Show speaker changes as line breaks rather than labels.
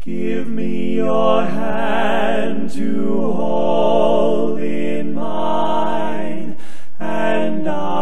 Give me your hand to hold in mine, and